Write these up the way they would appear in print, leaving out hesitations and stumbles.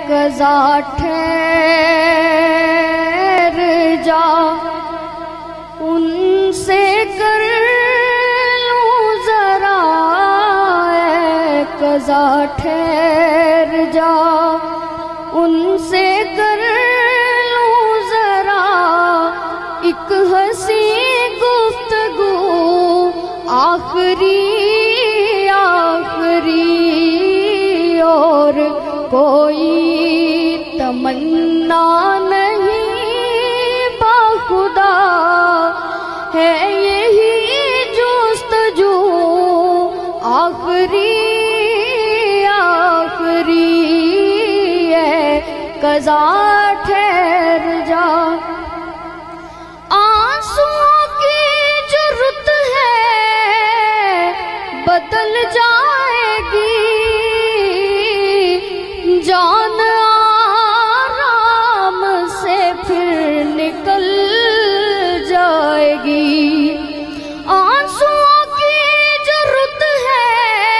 قضا ٹھہر جا، ان سے کر لوں ذرا، اے قضا ٹھہر جا، ان سے کر لوں ذرا ایک ہنسی گفتگو، آخری اور کوئی تمنا نہیں باخدا ہے، یہی جستجو آخری ہے، قضا ٹھہر جا۔ آنسوؤں کی جو رت ہے بدل جائے گی، جان آرام سے پھر نکل جائے گی۔ آنسوؤں کی جو رت ہے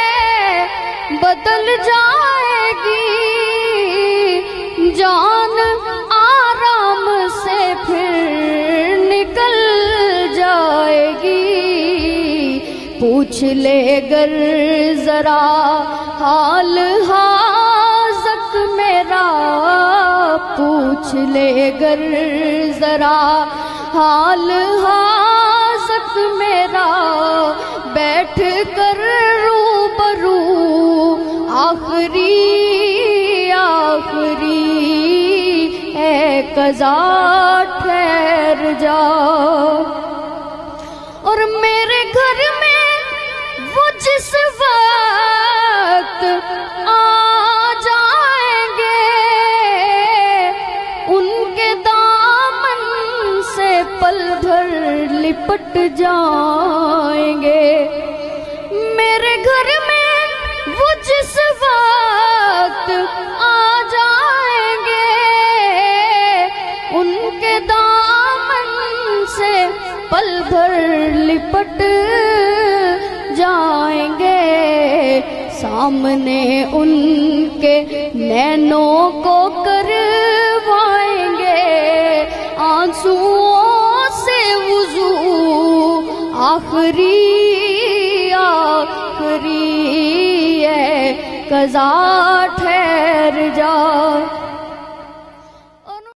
بدل جائے گی، جان آرام سے پھر نکل جائے گی۔ پوچھ لے گر ذرا حال حاضق میرا، پوچھ لے گر ذرا حال حاضق میرا، بیٹھ کر روبرو آخری اے قضا ٹھہر جا۔ اور میرے گھر میں وہ جس وقت آ جائیں گے، ان کے دامن سے پل بھر لپٹ جائیں گے۔ میرے گھر میں وہ جس وقت آ جائیں گے، ان کے دامن سے پل بھر لپٹ جائیں گے۔ سامنے ان کے نینوں کو کروائیں گے آنسوؤں سے وضو، آخری ہے قضا ٹھہر جا۔